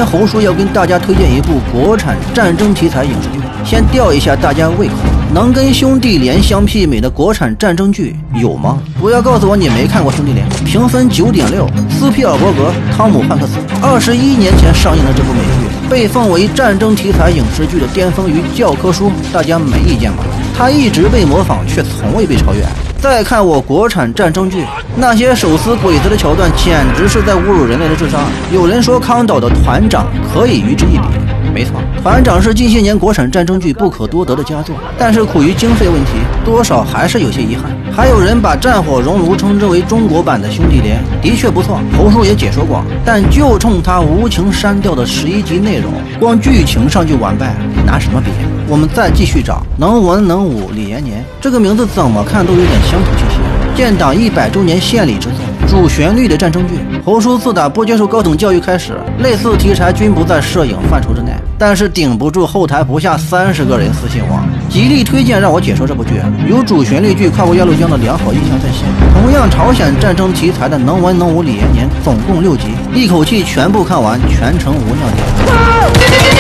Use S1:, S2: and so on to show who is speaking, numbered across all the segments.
S1: 天侯叔要跟大家推荐一部国产战争题材影视剧，先吊一下大家胃口。能跟兄弟连相媲美的国产战争剧有吗？不要告诉我你没看过兄弟连。评分9.6，斯皮尔伯格、汤姆汉克斯21年前上映的这部美剧，被奉为战争题材影视剧的巅峰与教科书，大家没意见吧？它一直被模仿，却从未被超越。再看我国产战争剧，那些手撕鬼子的桥段简直是在侮辱人类的智商。有人说康导的团长可以与之一比，没错，团长是近些年国产战争剧不可多得的佳作，但是苦于经费问题，多少还是有些遗憾。还有人把战火熔炉称之为中国版的兄弟连，的确不错，侯叔也解说过，但就冲他无情删掉的11集内容，光剧情上就完败，拿什么比？我们再继续找能文能武李延年，这个名字怎么看都有点乡土气息。建党100周年献礼之作，主旋律的战争剧。侯叔自打不接受高等教育开始，类似题材均不在摄影范畴之内，但是顶不住后台不下30个人私信我，极力推荐让我解说这部剧。有主旋律剧《跨过鸭绿江》的良好印象在先，同样朝鲜战争题材的能文能武李延年，总共6集，一口气全部看完，全程无尿点。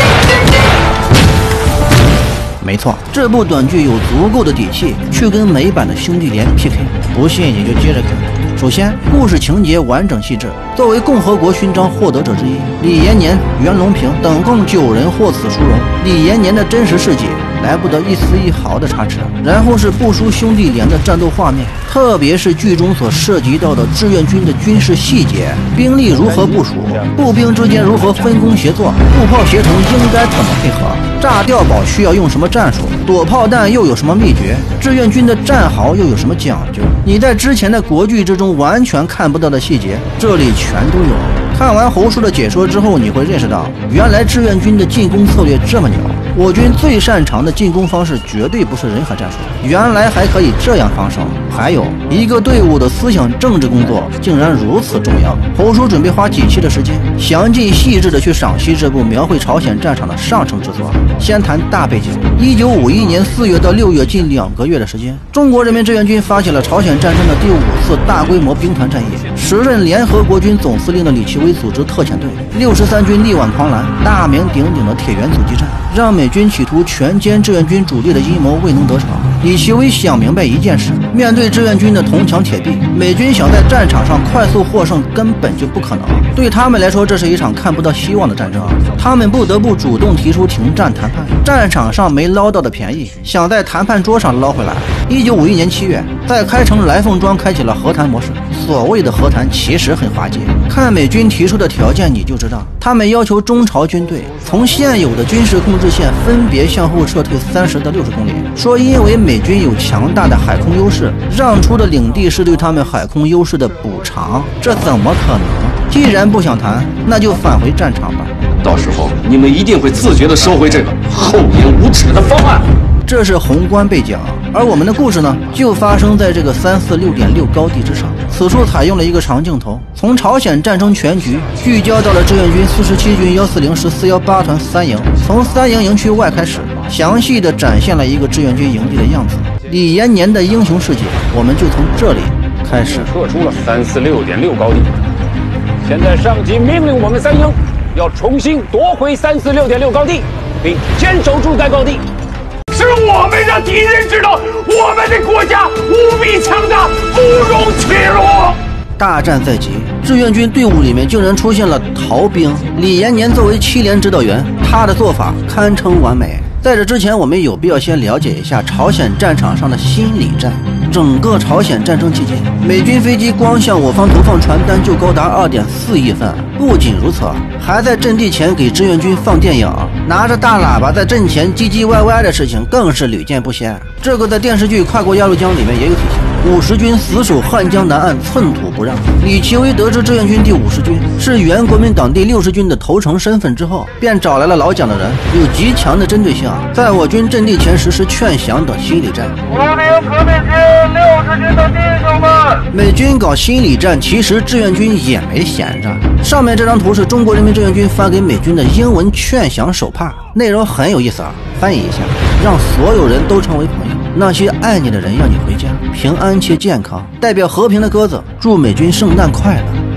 S1: 没错，这部短剧有足够的底气去跟美版的兄弟连 PK， 不信也就接着看。首先，故事情节完整细致，作为共和国勋章获得者之一，李延年、袁隆平等共9人获此殊荣。李延年的真实事迹来不得一丝一毫的差池。然后是不输兄弟连的战斗画面，特别是剧中所涉及到的志愿军的军事细节，兵力如何部署，步兵之间如何分工协作，步炮协同应该怎么配合，炸碉堡需要用什么战术，躲炮弹又有什么秘诀，志愿军的战壕又有什么讲究，你在之前的国剧之中完全看不到的细节，这里全都有。看完侯叔的解说之后，你会认识到原来志愿军的进攻策略这么牛。我军最擅长的进攻方式绝对不是人海战术，原来还可以这样防守。还有一个队伍的思想政治工作竟然如此重要。侯叔准备花几期的时间，详尽细致的去赏析这部描绘朝鲜战场的上乘之作。先谈大背景，1951年4月到6月近2个月的时间，中国人民志愿军发起了朝鲜战争的第5次大规模兵团战役。时任联合国军总司令的李奇微组织特遣队63军力挽狂澜，大名鼎鼎的铁原阻击战，让美军企图全歼志愿军主力的阴谋未能得逞。李奇微想明白一件事，面对志愿军的铜墙铁壁，美军想在战场上快速获胜根本就不可能。对他们来说，这是一场看不到希望的战争，他们不得不主动提出停战谈判。战场上没捞到的便宜，想在谈判桌上捞回来。1951年7月，在开城来凤庄开启了和谈模式。所谓的和谈其实很滑稽，看美军提出的条件你就知道，他们要求中朝军队从现有的军事控制线分别向后撤退30到60公里，说因为美军有强大的海空优势，让出的领地是对他们海空优势的补偿，这怎么可能？既然不想谈，那就返回战场吧。
S2: 到时候你们一定会自觉地收回这个厚颜无耻的方案。
S1: 这是宏观背景，而我们的故事呢，就发生在这个346.6高地之上。此处采用了一个长镜头，从朝鲜战争全局聚焦到了志愿军47军140师418团3营，从3营营区外开始，详细的展现了一个志愿军营地的样子。李延年的英雄事迹，我们就从这里开始。
S3: 撤出了346.6高地，现在上级命令我们3营要重新夺回346.6高地，并坚守住该高地。是我们让敌人知道我们的国家无比强大，不容侵入。
S1: 大战在即，志愿军队伍里面竟然出现了逃兵。李延年作为7连指导员，他的做法堪称完美。在这之前，我们有必要先了解一下朝鲜战场上的心理战。整个朝鲜战争期间，美军飞机光向我方投放传单就高达2.4亿份。不仅如此，还在阵地前给志愿军放电影，拿着大喇叭在阵前唧唧歪歪的事情更是屡见不鲜。这个在电视剧《跨过鸭绿江》里面也有体现。50军死守汉江南岸，寸土不让。李奇微得知志愿军第50军是原国民党第60军的投诚身份之后，便找来了老蒋的人，有极强的针对性，在我军阵地前实施劝降等心理战。
S4: 无名革命军60军的弟兄们，
S1: 美军搞心理战，其实志愿军也没闲着。上面这张图是中国人民志愿军发给美军的英文劝降手帕，内容很有意思啊，翻译一下：让所有人都成为朋友，那些爱你的人要你回家，平安且健康。代表和平的鸽子，祝美军圣诞快乐。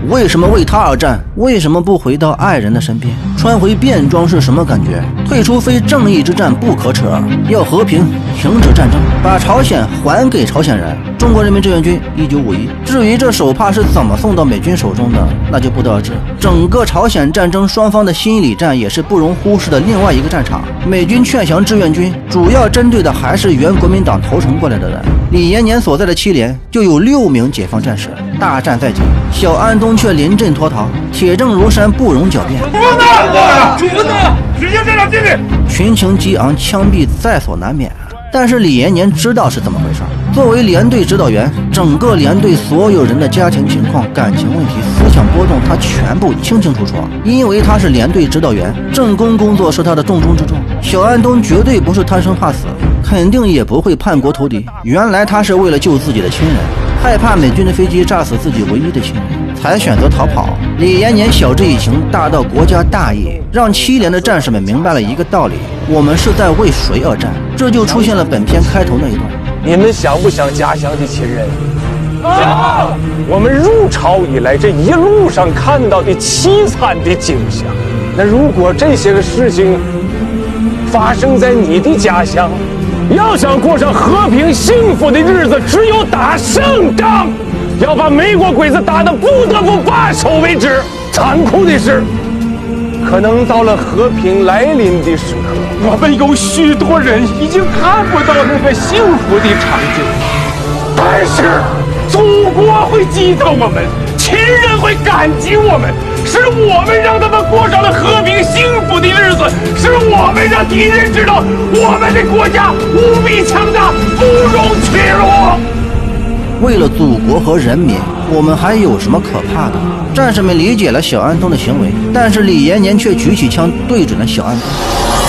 S1: 为什么为他而战？为什么不回到爱人的身边？穿回便装是什么感觉？退出非正义之战不可耻，要和平，停止战争，把朝鲜还给朝鲜人。中国人民志愿军1951。至于这手帕是怎么送到美军手中的，那就不得而知。整个朝鲜战争双方的心理战也是不容忽视的另外一个战场。美军劝降志愿军，主要针对的还是原国民党投诚过来的人。李延年所在的7连就有6名解放战士。大战在即，小安东却临阵脱逃，铁证如山，不容狡辩。直接战场进去！群情激昂，枪毙在所难免。但是李延年知道是怎么回事。作为连队指导员，整个连队所有人的家庭情况、感情问题、思想波动，他全部清清楚楚。因为他是连队指导员，政工工作是他的重中之重。小安东绝对不是贪生怕死，肯定也不会叛国投敌。原来他是为了救自己的亲人，害怕美军的飞机炸死自己唯一的亲人，才选择逃跑。李延年晓之以情，大到国家大义，让7连的战士们明白了一个道理：我们是在为谁而战。这就出现了本片开头那一段。
S3: 你们想不想家乡的亲人？我们入朝以来这一路上看到的凄惨的景象，那如果这些个事情发生在你的家乡，要想过上和平幸福的日子，只有打胜仗，要把美国鬼子打得不得不罢手为止。残酷的是，可能到了和平来临的时刻，我们有许多人已经看不到那个幸福的场景，但是祖国会记得我们，亲人会感激我们，是我们让他们过上了和平幸福的日子，是我们让敌人知道我们的国家无比强大，不容屈辱。
S1: 为了祖国和人民，我们还有什么可怕的？战士们理解了小安东的行为，但是李延年却举起枪对准了小安东。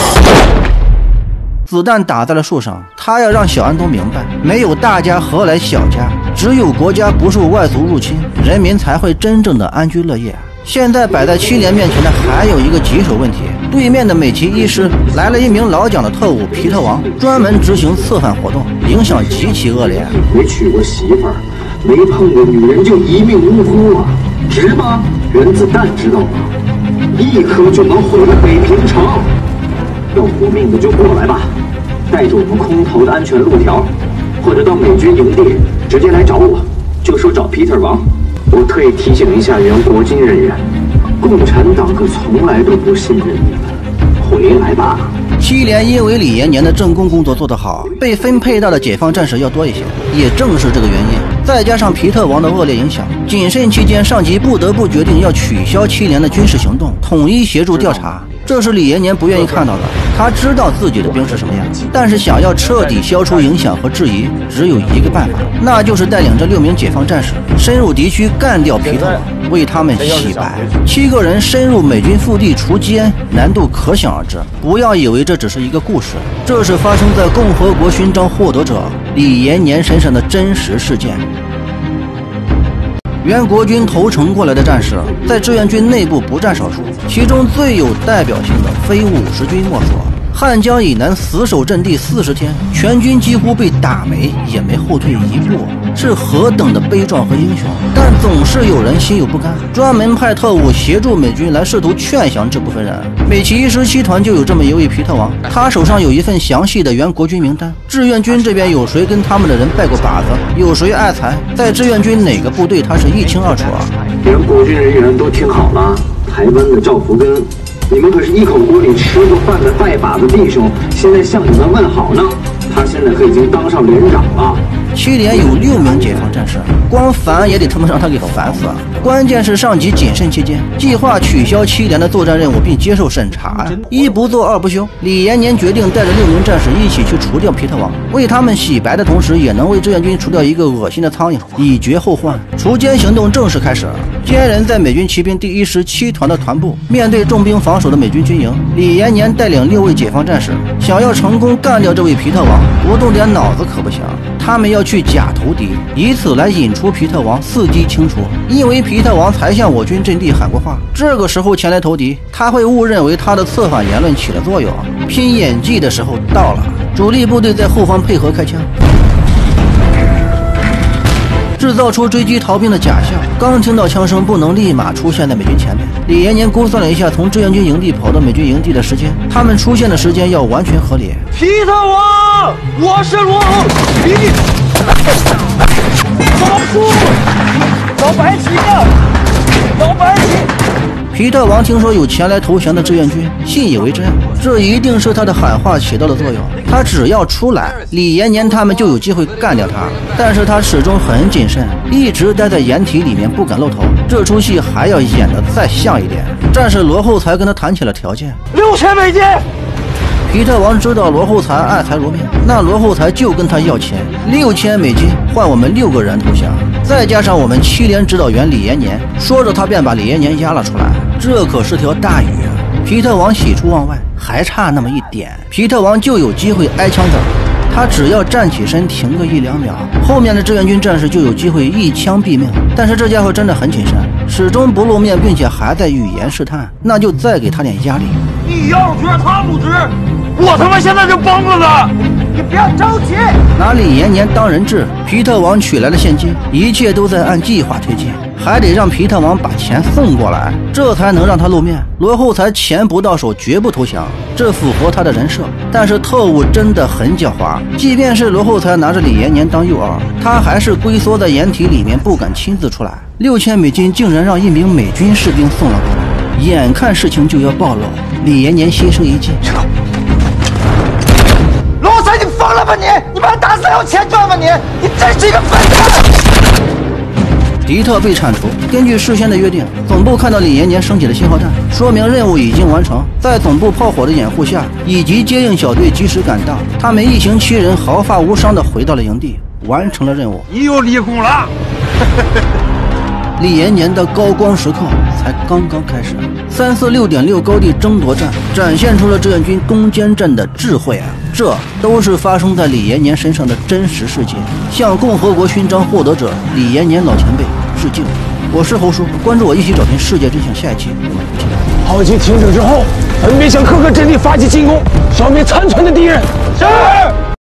S1: 子弹打在了树上，他要让小安东明白，没有大家何来小家？只有国家不受外族入侵，人民才会真正的安居乐业。现在摆在7连面前的还有一个棘手问题，对面的美旗医师来了一名老蒋的特务皮特王，专门执行策反活动，影响极其恶劣。
S5: 没娶过媳妇儿，没碰过女人就一命呜呼啊，值吗？原子弹知道吗？一颗就能毁了北平城。要活命的就过来吧，带着我们空投的安全路条，或者到美军营地直接来找我，就说找 Peter 王。我特意提醒一下原国军人员，共产党可从来都不信任你们，回来吧。
S1: 7连因为李延年的政工工作做得好，被分配到的解放战士要多一些。也正是这个原因，再加上皮特王的恶劣影响，谨慎期间上级不得不决定要取消7连的军事行动，统一协助调查。这是李延年不愿意看到的。他知道自己的兵是什么样，但是想要彻底消除影响和质疑，只有一个办法，那就是带领这6名解放战士深入敌区，干掉皮特王，为他们洗白。7个人深入美军腹地除基恩，难度可想而知。不要以为这只是一个故事，这是发生在共和国勋章获得者李延年身上的真实事件。原国军投诚过来的战士，在志愿军内部不占少数，其中最有代表性的非50军莫属。汉江以南死守阵地40天，全军几乎被打没，也没后退一步，是何等的悲壮和英雄！但总是有人心有不甘，专门派特务协助美军来试图劝降这部分人。美旗117团就有这么一位皮特王，他手上有一份详细的原国军名单，志愿军这边有谁跟他们的人拜过把子，有谁爱财，在志愿军哪个部队他是一清二楚啊！
S5: 原国军人员都听好了，台湾的赵福根，你们可是一口锅里吃过饭的拜把子弟兄，现在向你们问好呢。他现在可已经当上连长了。
S1: 7连有6名解放战士，光烦也得他妈让他给烦死啊！关键是上级谨慎期间，计划取消7连的作战任务，并接受审查。一不做二不休，李延年决定带着6名战士一起去除掉皮特王，为他们洗白的同时，也能为志愿军除掉一个恶心的苍蝇，以绝后患。除奸行动正式开始。奸人在美军骑兵第117团的团部，面对重兵防守的美军军营，李延年带领6位解放战士，想要成功干掉这位皮特王，不动点脑子可不行。他们要去假投敌，以此来引出皮特王，伺机清除。因为皮特王才向我军阵地喊过话，这个时候前来投敌，他会误认为他的策反言论起了作用。拼演技的时候到了，主力部队在后方配合开枪。 制造出追击逃兵的假象。刚听到枪声，不能立马出现在美军前面。李延年估算了一下从志愿军营地跑到美军营地的时间，他们出现的时间要完全合理。
S4: 皮特王，我是罗欧，你老叔，老白起呀，老白起。
S1: 皮特王听说有前来投降的志愿军，信以为真，这一定是他的喊话起到了作用。他只要出来，李延年他们就有机会干掉他。但是他始终很谨慎，一直待在掩体里面不敢露头。这出戏还要演得再像一点。战士罗后才跟他谈起了条件
S4: ，6000美金。
S1: 皮特王知道罗后才爱财如命，那罗后才就跟他要钱，6000美金换我们6个人投降，再加上我们7连指导员李延年。说着他便把李延年押了出来。这可是条大鱼啊！皮特王喜出望外，还差那么一点，皮特王就有机会挨枪子。他只要站起身停个1-2秒，后面的志愿军战士就有机会一枪毙命。但是这家伙真的很谨慎，始终不露面，并且还在语言试探，那就再给他点压力。
S4: 你要是觉得他不值，我他妈现在就崩了呢！你不要着急。
S1: 拿李延年当人质，皮特王取来了现金，一切都在按计划推进，还得让皮特王把钱送过来，这才能让他露面。罗后才钱不到手绝不投降，这符合他的人设。但是特务真的很狡猾，即便是罗后才拿着李延年当诱饵，他还是龟缩在掩体里面不敢亲自出来。6000美金竟然让一名美军士兵送了过来，眼看事情就要暴露，李延年心生一计，
S4: 罗才，你疯了吧你？你把他打死还有钱赚吗你？你真是一个笨蛋！
S1: 迪特被铲除。根据事先的约定，总部看到李延年升起的信号弹，说明任务已经完成。在总部炮火的掩护下，以及接应小队及时赶到，他们一行7人毫发无伤地回到了营地，完成了任务。
S4: 你又立功了！
S1: 李延年的高光时刻才刚刚开始。346.6高地争夺战展现出了志愿军攻坚战的智慧啊！这都是发生在李延年身上的真实事件。向共和国勋章获得者李延年老前辈致敬。我是侯叔，关注我，一起找寻世界真相。下一期我们不见。
S3: 炮击停止之后，分别向各个阵地发起进攻，消灭残存的敌人。是。